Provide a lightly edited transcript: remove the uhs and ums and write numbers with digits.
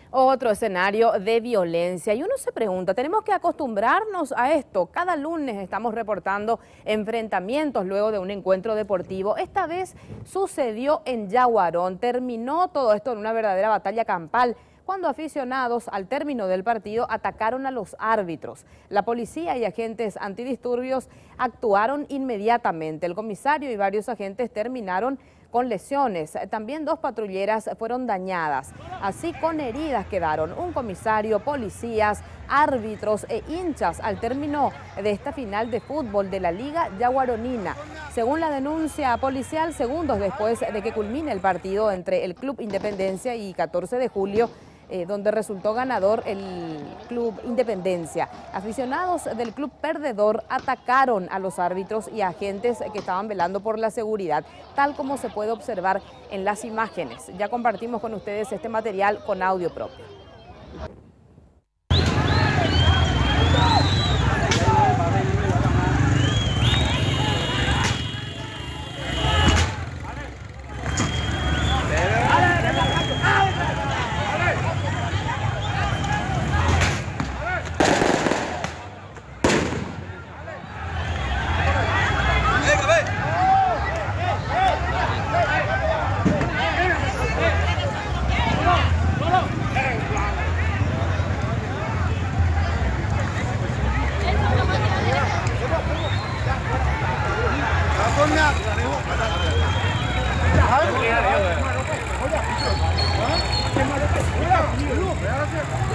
Otro escenario de violencia y uno se pregunta, ¿tenemos que acostumbrarnos a esto? Cada lunes estamos reportando enfrentamientos luego de un encuentro deportivo. Esta vez sucedió en Yaguarón. Terminó todo esto en una verdadera batalla campal, cuando aficionados al término del partido atacaron a los árbitros. La policía y agentes antidisturbios actuaron inmediatamente. El comisario y varios agentes terminaron con lesiones. También 2 patrulleras fueron dañadas. Así con heridas quedaron un comisario, policías, árbitros e hinchas al término de esta final de fútbol de la Liga Yaguaronina. Según la denuncia policial, segundos después de que culmine el partido entre el Club Independencia y 14 de julio, donde resultó ganador el Club Independencia. Aficionados del club perdedor atacaron a los árbitros y agentes que estaban velando por la seguridad, tal como se puede observar en las imágenes. Ya compartimos con ustedes este material con audio propio. Oye,